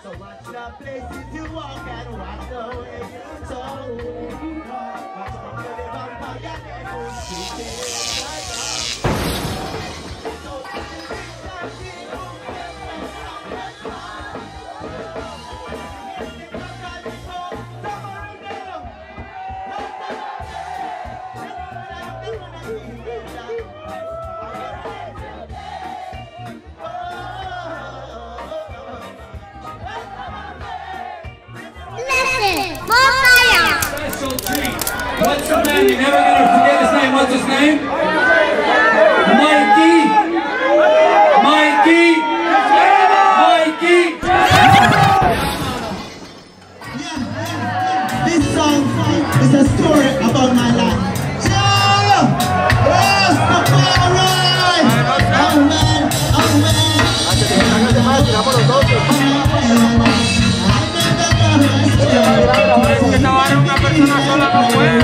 So watch the places you walk and watch the way you talk. Watch the way vampire devils speak in What's his name? You're never gonna forget his name. What's his name? Mikey! Mikey! Mikey! This song is a story about my life. Una persona sola no puede.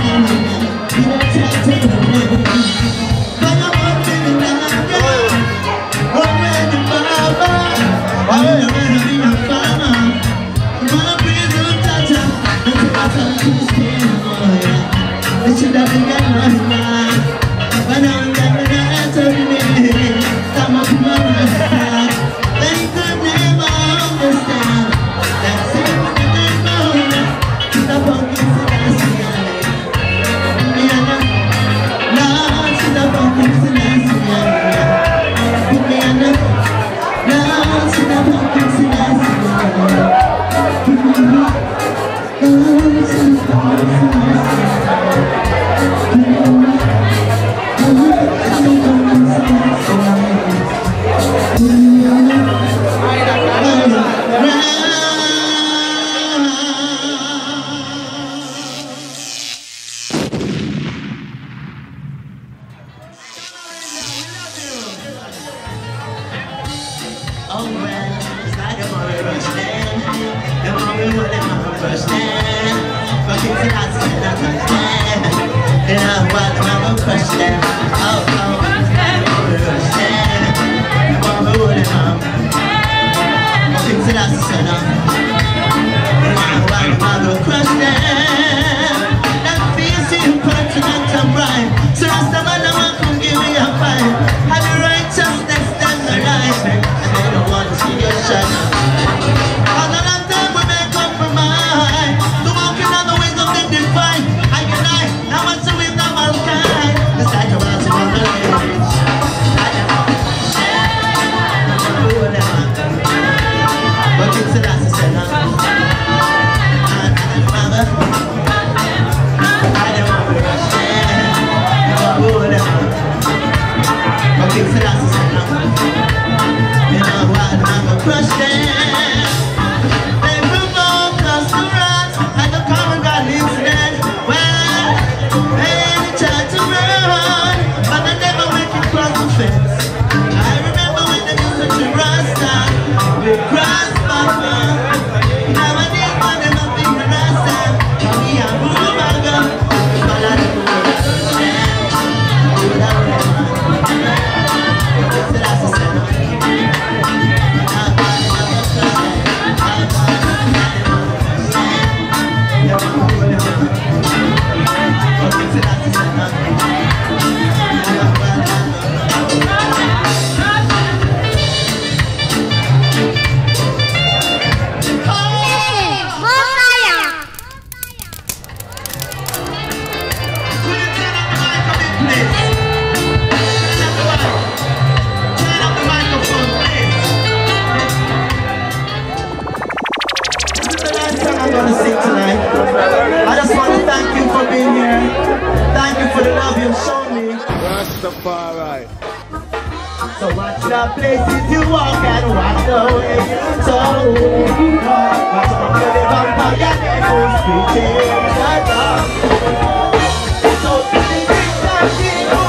So watch the places you walk and watch the way you talk. Watch the way vampire devils speak in the dark. So to the rica people,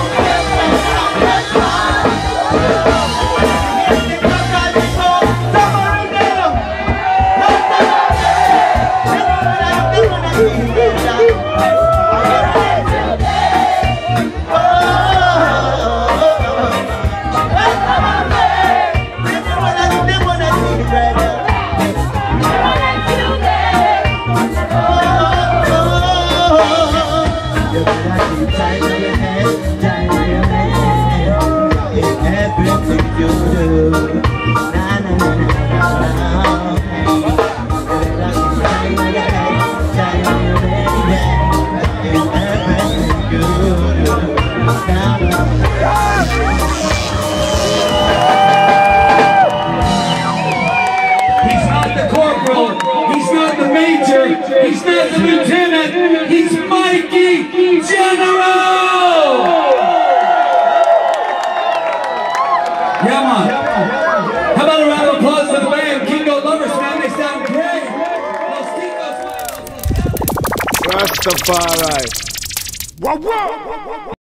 General! Yeah, man. How about a round of applause for the band? Kingo Lovers, man, they sound great. Los Kingos, man. Rastafari. Wow, wow.